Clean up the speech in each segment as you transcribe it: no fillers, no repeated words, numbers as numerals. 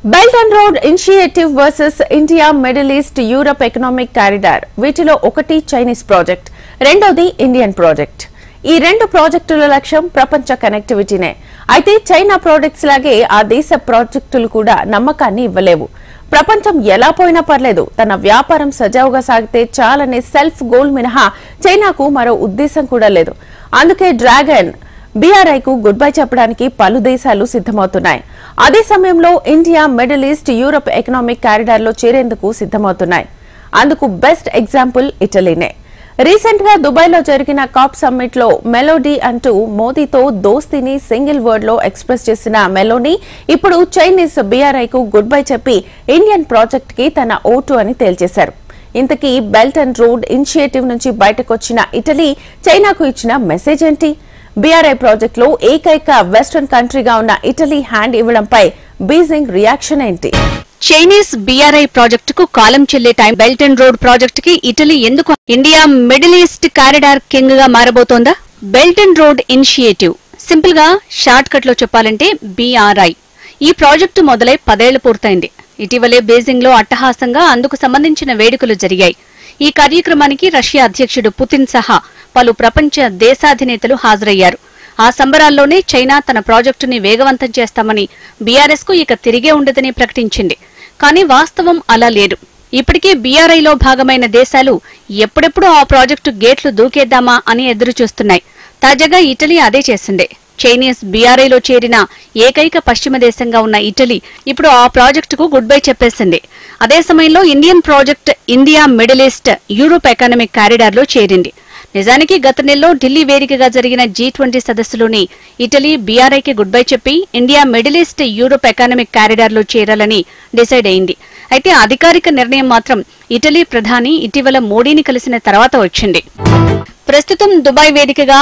Belt and Road Initiative versus India Middle East Europe Economic Corridor వీటిలో ఒకటి Chinese project, రెండోది Indian project. ఈ రెండు ప్రాజెక్టుల లక్ష్యం ప్రపంచ కనెక్టివిటీనే. అయితే చైనా ప్రాజెక్ట్స్ లాగే ఆ దేశ ప్రాజెక్టులు కూడా నమ్మకాన్ని ఇవ్వలేవు. ప్రపంచం ఎలా పోయినా పర్లేదు, తన వ్యాపారం సజావుగా సాగితే చాలనే సెల్ఫ్ గోల్ మినహా చైనాకు మరో ఉద్దేశం కూడా లేదు. అందుకే డ్రాగన్ BRI కు గుడ్ బై చెప్పడానికి పలు దేశాలు సిద్ధమవుతున్నాయి. అదే సమయంలో India middle east Europe economic corridor లో చేరేందుకు సిద్ధమవుతున్నాయి. అందుకు బెస్ట్ ఎగ్జాంపుల్ ఇటలీనే. రీసెంట్ గా దుబాయ్ లో జరిగిన కాప్ సమ్మిట్ లో మెలోడీ అంటూ మోదీతో దోస్తీని సింగిల్ వర్డ్ లో ఎక్స్ప్రెస్ చేసిన మెలోనీ ఇప్పుడు చైనీస్ BRI కు గుడ్ బై చెప్పి ఇండియన్ ప్రాజెక్ట్ కి తన ఓటు అని తేల్చేశారు. ఇంతకీ బెల్ట్ అండ్ రోడ్ ఇనిషియేటివ్ నుంచి బయటకొచ్చిన ఇటలీ చైనాకు ఇచ్చిన మెసేజ్ ఏంటి? BRI ప్రాజెక్ట్ లో ఏకైక వెస్టర్న్ కంట్రీగా ఉన్న ఇటలీ హ్యాండ్ ఇవ్వడంపై బీజింగ్ రియాక్షన్ ఏంటి? చైనీస్ BRI ప్రాజెక్టుకు కాలం చెల్లే టైం బెల్ట్ అండ్ రోడ్ ప్రాజెక్టుకి ఇటలీ ఎందుకు India middle east corridor king గా మారబోతోందా? Belt and road initiative, simple గా షార్ట్ కట్ లో చెప్పాలంటే BRI. ఈ ప్రాజెక్టు మొదలై 10 ఏళ్లు పూర్తయింది. ఇటీవలే బీజింగ్ లో అట్టహాసంగా అందుకు సంబంధించిన వేడుకలు జరిగాయి. ఈ కార్యక్రమానికి రష్యా అధ్యక్షుడు పుతిన్ సహా పలు ప్రపంచ దేశాధినేతలు హాజరయ్యారు. ఆ సంబరాల్లోనే చైనా తన ప్రాజెక్టుని వేగవంతం చేస్తామని BRS కు ఇక తిరిగే ఉండదని ప్రకటించింది. కానీ వాస్తవం అలా లేదు. ఇప్పటికే BRIలో భాగమైన దేశాలు ఎప్పుడెప్పుడు ఆ ప్రాజెక్టు గేట్లు దూకేద్దామా అని ఎదురుచూస్తున్నాయి. తాజాగా ఇటలీ అదే చేసింది. చైనీస్ BRIలో చేరిన ఏకైక పశ్చిమ దేశంగా ఉన్న ఇటలీ ఇప్పుడు ఆ ప్రాజెక్టుకు గుడ్ బై చెప్పేసింది. అదే సమయంలో Indian project India middle east Europe economic corridor లో చేరింది. నిజానికి గత నెలలో ఢిల్లీ వేదికగా జరిగిన G20 సదస్సులోని ఇటలీ BRIకి గుడ్ బై చెప్పి India middle east Europe economic corridor లో చేరాలని డిసైడ్ అయింది. అయితే అధికారిక నిర్ణయం మాత్రం ఇటలీ ప్రధాని ఇటీవల మోడీని కలిసిన తర్వాత వచ్చింది. ప్రస్తుతం దుబాయ్ వేదికగా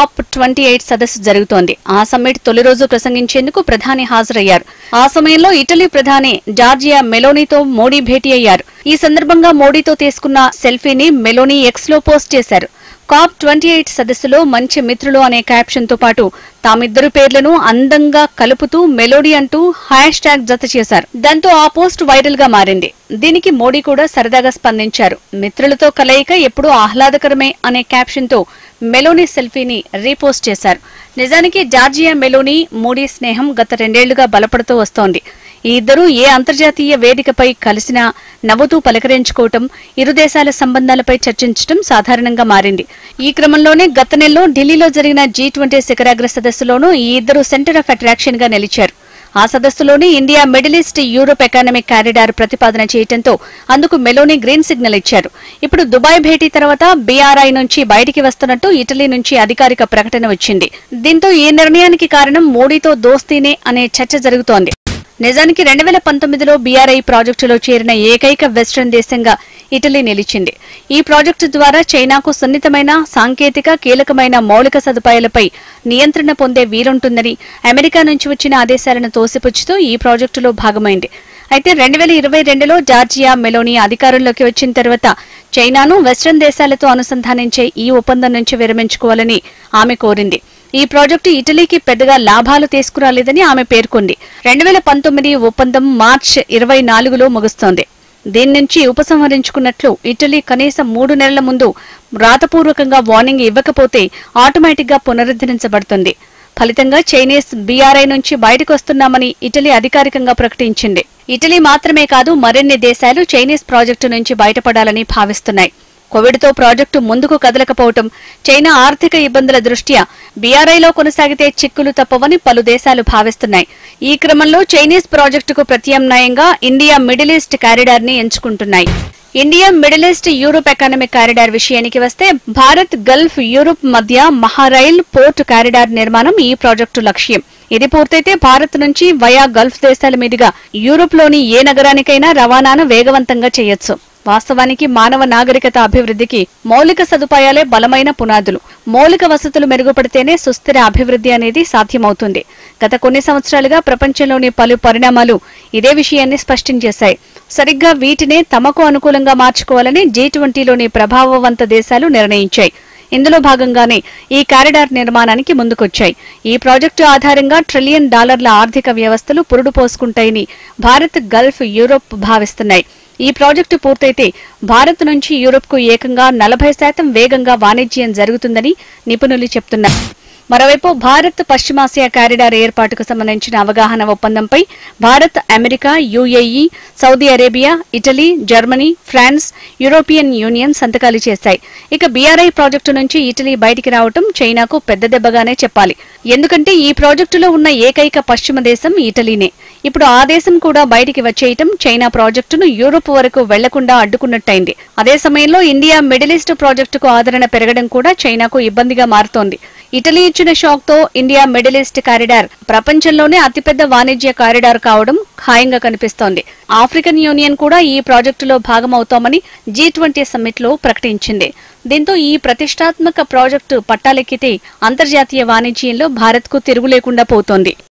COP28 సదస్సు జరుగుతోంది. ఆ సమ్మిట్ తొలి రోజు ప్రసంగించేందుకు ప్రధాని హాజరయ్యారు. ఆ సమయంలో ఇటలీ ప్రధాని జార్జియా మెలోనీతో మోడీ భేటీ అయ్యారు. ఈ సందర్భంగా మోడీతో తీసుకున్న సెల్ఫీని మెలోనీ ఎక్స్ లో పోస్ట్ చేశారు. COP28 సదస్సులో మంచి మిత్రులు అనే క్యాప్షన్ తో పాటు తామిద్దరు పేర్లను అందంగా కలుపుతూ మెలోడీ అంటూ #, జత చేశారు. దాంతో ఆ పోస్ట్ వైరల్ గా మారింది. దీనికి మోడీ కూడా సరదాగా స్పందించారు. మిత్రులతో కలయిక ఎప్పుడూ ఆహ్లాదకరమే అనే క్యాప్షన్ తో మెలోనీ సెల్ఫీని రీపోస్ట్ చేశారు. నిజానికి జార్జియా మెలోనీ మోడీ స్నేహం గత 2 ఏళ్లుగా బలపడుతూ వస్తోంది. ఈ ఇద్దరూ ఏ అంతర్జాతీయ వేదికపై కలిసినా నవ్వుతూ పలకరించుకోవటం, ఇరు దేశాల సంబంధాలపై చర్చించడం సాధారణంగా మారింది. ఈ క్రమంలోనే గత నెలలో ఢిల్లీలో జరిగిన G20 శిఖరాగ్ర సదస్సులోనూ ఈ ఇద్దరు సెంటర్ ఆఫ్ అట్రాక్షన్ గా నిలిచారు. ఆ సదస్సులోని India middle east Europe economic corridor ప్రతిపాదన చేయడంతో అందుకు మెలోనీ గ్రీన్ సిగ్నల్ ఇచ్చారు. ఇప్పుడు దుబాయ్ భేటీ తర్వాత BRI నుంచి బయటికి వస్తున్నట్టు ఇటలీ నుంచి అధికారిక ప్రకటన వచ్చింది. దీంతో ఈ నిర్ణయానికి కారణం మోడీతో దోస్తీనే అనే చర్చ జరుగుతోంది. నిజానికి 2019లో BRI ప్రాజెక్టులో చేరిన ఏకైక వెస్టర్న్ దేశంగా ఇటలీ నిలిచింది. ఈ ప్రాజెక్టు ద్వారా చైనాకు సున్నితమైన సాంకేతిక కీలకమైన మౌలిక సదుపాయాలపై నియంత్రణ పొందే వీలుంటుందని అమెరికా నుంచి వచ్చిన ఆదేశాలను తోసిపుచ్చుతూ ఈ ప్రాజెక్టులో భాగమైంది. అయితే 2022లో జార్జియా మెలోనీ అధికారంలోకి వచ్చిన తర్వాత చైనాను వెస్టర్న్ దేశాలతో అనుసంధానించే ఈ ఒప్పందం నుంచి విరమించుకోవాలని ఆమె కోరింది. ఈ ప్రాజెక్టు ఇటలీకి పెద్దగా లాభాలు తీసుకురాలేదని ఆమె పేర్కొంది. 2019 ఒప్పందం మార్చి 24లో ముగుస్తోంది. దీని నుంచి ఉపసంహరించుకున్నట్లు ఇటలీ కనీసం 3 నెలల ముందు రాతపూర్వకంగా వార్నింగ్ ఇవ్వకపోతే ఆటోమేటిక్ గా పునరుద్ధరించబడుతుంది. ఫలితంగా చైనీస్ BRI నుంచి బయటకు వస్తున్నామని ఇటలీ అధికారికంగా ప్రకటించింది. ఇటలీ మాత్రమే కాదు, మరిన్ని దేశాలు చైనీస్ ప్రాజెక్టు నుంచి బయటపడాలని భావిస్తున్నాయి. కోవిడ్తో ప్రాజెక్టు ముందుకు కదలకపోవటం, చైనా ఆర్థిక ఇబ్బందుల దృష్ట్యా BRIలో కొనసాగితే చిక్కులు తప్పవని పలు దేశాలు భావిస్తున్నాయి. ఈ క్రమంలో చైనీస్ ప్రాజెక్టుకు ప్రత్యామ్నాయంగా ఇండియా మిడిల్ ఈస్ట్ కారిడార్ ని ఎంచుకుంటున్నాయి. India middle east Europe economic corridor విషయానికి వస్తే భారత్ గల్ఫ్ యూరోప్ మధ్య మహారైల్ పోర్ట్ కారిడార్ నిర్మాణం ఈ ప్రాజెక్టు లక్ష్యం. ఇది పూర్తయితే భారత్ నుంచి వయా గల్ఫ్ దేశాల మీదుగా యూరోప్ లోని ఏ నగరానికైనా రవాణాను వేగవంతంగా చేయొచ్చు. వాస్తవానికి మానవ నాగరికత అభివృద్ధికి మౌలిక సదుపాయాలే బలమైన పునాదులు. మౌలిక వసతులు మెరుగుపడితేనే సుస్థిర అభివృద్ధి అనేది సాధ్యమవుతుంది. గత కొన్ని సంవత్సరాలుగా ప్రపంచంలోని పలు పరిణామాలు ఇదే విషయాన్ని స్పష్టం చేశాయి. సరిగ్గా వీటినే తమకు అనుకూలంగా మార్చుకోవాలని G20లోని ప్రభావవంత దేశాలు నిర్ణయించాయి. ఇందులో భాగంగానే ఈ కారిడార్ నిర్మాణానికి ముందుకొచ్చాయి. ఈ ప్రాజెక్టు ఆధారంగా $1 ట్రిలియన్ ఆర్థిక వ్యవస్థలు పురుడు పోసుకుంటాయని భారత్, గల్ఫ్, యూరోప్ భావిస్తున్నాయి. ఈ ప్రాజెక్టు పూర్తయితే భారత్ నుంచి యూరోప్కు ఏకంగా 40% వేగంగా వాణిజ్యం జరుగుతుందని నిపుణులు చెబుతున్నారు. మరోవైపు భారత్ పశ్చిమాసియా కారిడార్ ఏర్పాటుకు సంబంధించిన అవగాహన ఒప్పందంపై Bharat, America, UAE, Saudi Arabia, Italy, Germany, France, European Union సంతకాలు చేశాయి. ఇక BRI ప్రాజెక్టు నుంచి ఇటలీ బయటికి రావడం చైనాకు పెద్ద దెబ్బగానే చెప్పాలి. ఎందుకంటే ఈ ప్రాజెక్టులో ఉన్న ఏకైక పశ్చిమ దేశం ఇటలీనే. ఇప్పుడు ఆ దేశం కూడా బయటికి వచ్చేయటం చైనా ప్రాజెక్టును యూరోప్ వరకు వెళ్లకుండా అడ్డుకున్నట్టయింది. అదే సమయంలో ఇండియా మిడిల్ ఈస్ట్ ప్రాజెక్టుకు ఆదరణ పెరగడం కూడా చైనాకు ఇబ్బందిగా మారుతోంది. ఇటలీ ఇచ్చిన షాక్ తో ఇండియా మిడిల్ ఈస్ట్ కారిడార్ ప్రపంచంలోనే అతిపెద్ద వాణిజ్య కారిడార్ కావడం ఖాయంగా కనిపిస్తోంది. ఆఫ్రికన్ యూనియన్ కూడా ఈ ప్రాజెక్టులో భాగమవుతోమని G20 సమ్మిట్ లో ప్రకటించింది. దీంతో ఈ ప్రతిష్టాత్మక ప్రాజెక్టు పట్టాలెక్కితే అంతర్జాతీయ వాణిజ్యంలో భారత్ కు తిరుగు లేకుండా పోతోంది.